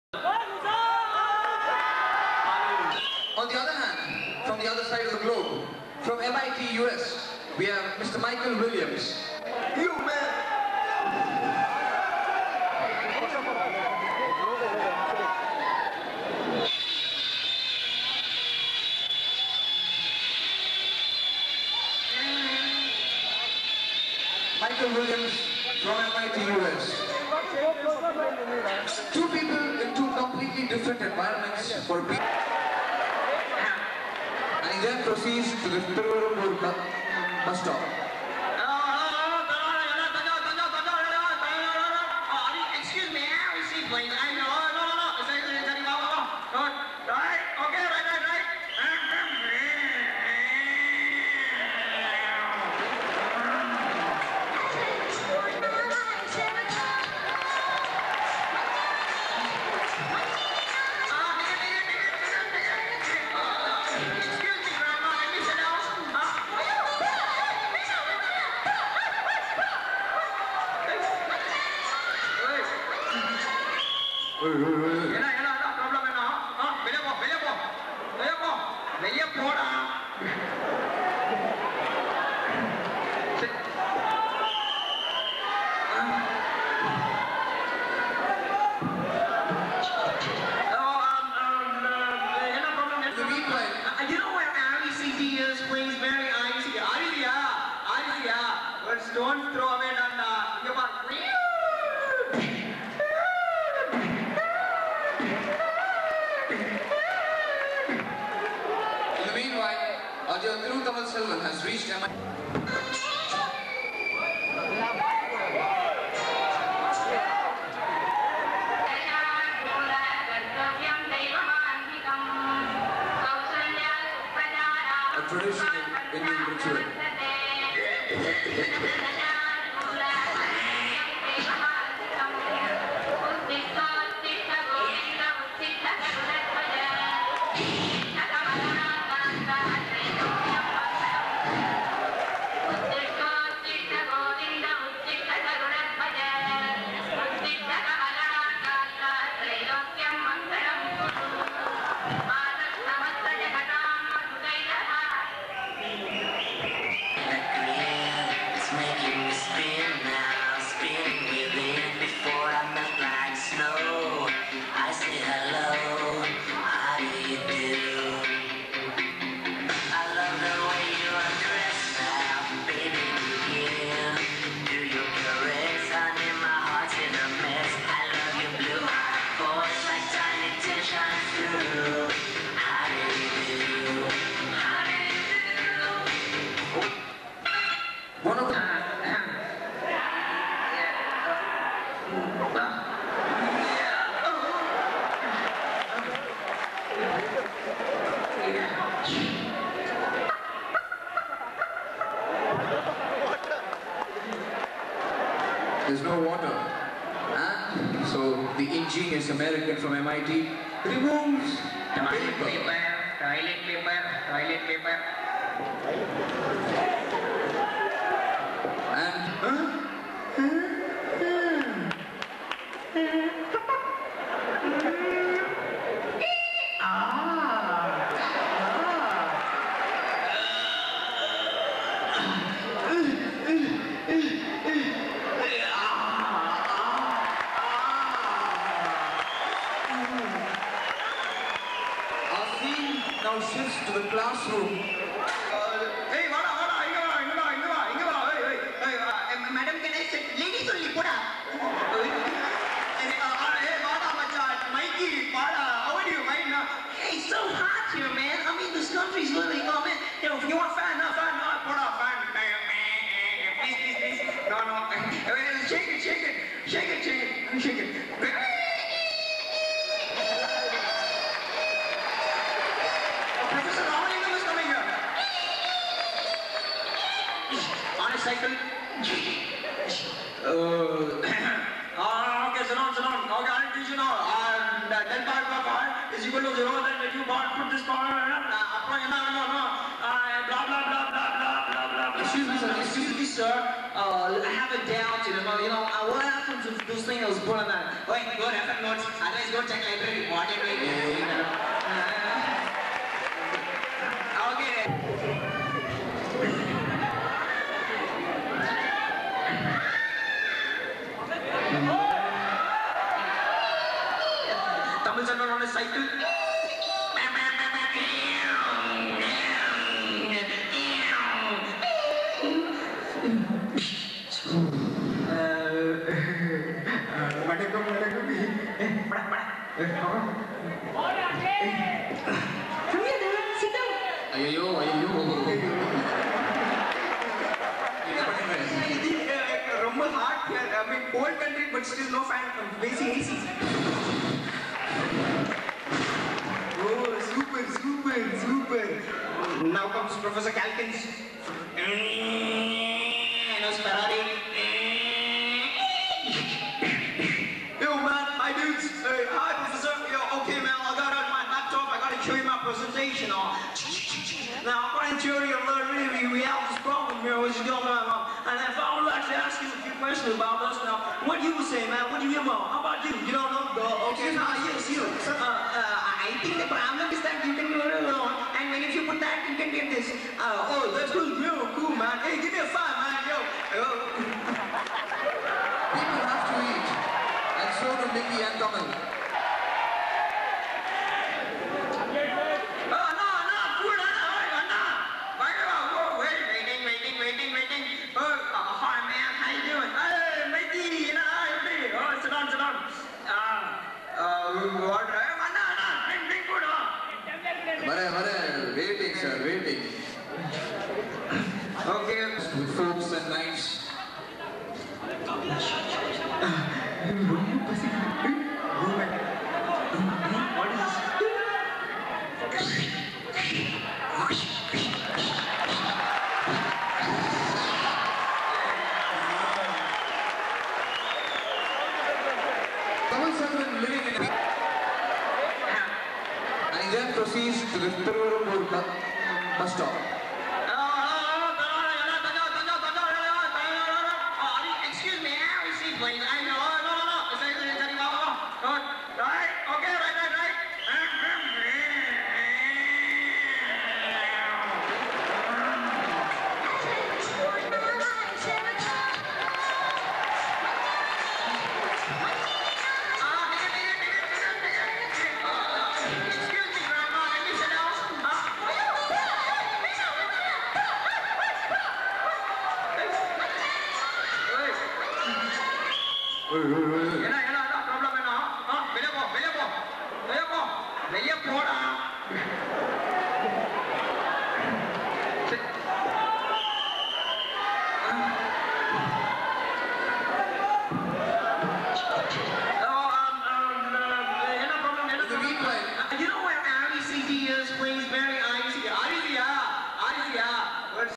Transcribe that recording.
On the other hand, from the other side of the globe, from MIT US, we have Mr. Michael Williams. You man! Michael Williams from MIT US. Two people in two completely different environments for people. And he then proceeds to the Tiruvallur bus stop. Excuse me, I receive please. I know. Right? Okay, right. Don't throw away that. Come on. In the meanwhile, Ajay Tiruvallur has reached MIT. A traditional Indian ritual. There's no water. And so the ingenious American from MIT removes Toilet paper. And now shifts to the classroom. Hey, madam, can I sit? Ladies only, put up. Mikey, how are you, man? Hey, it's so hot here, man. I mean, this country's literally going, man. If you want fan, put up fan. Please. No. Shake it. Professor Ramalingam is coming here. On a cycle. Okay, sit down. Okay, I'll teach you now. Del pi by pi is equal to 0. Then if you put this power, blah. Excuse me, sir. I have a doubt. What happens if those swing house. Go refer notes. Otherwise, go check library. What it will be. Okay. Tamil channel on a cycle. Cold country, but still no fan. Basic AC. Oh, super. Now comes Professor Calkins. Ferrari. Yo, man, hi dudes. Hey, hi, Professor. Yo, okay, man, I got out my laptop. I gotta show you my presentation. Now, according to theory of relativity, we have this problem here, which is going on. And if I would like to ask you a few questions about this now, what do you say, man? What do you know? How about you? You don't know? Okay, now yes, you. I think the problem is that you can do it alone, and when if you put that, you can get this. Oh, that's cool, cool, man. Hey, give me a 5, man. Yo. People have to eat, and so do Mickey and Kamal. Waiting, sir, waiting. Okay, with forks and knives. What is Kamal Sandran living in a... And he then proceeds to the Tiruvallur bus stop. Excuse me, I have a seat, please. I know. Right? Okay, right. என்ன problem என்ன வெளிய போ வெளிய போடா